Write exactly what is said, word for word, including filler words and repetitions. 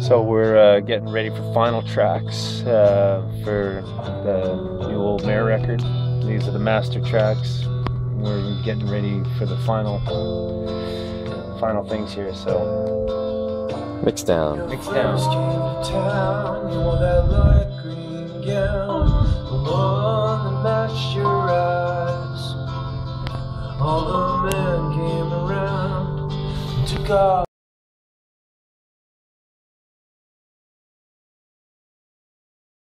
So we're uh, getting ready for final tracks uh, for the new Old Mare record. These are the master tracks. We're getting ready for the final final things here. So mix down. Mix down. All the men came around to God.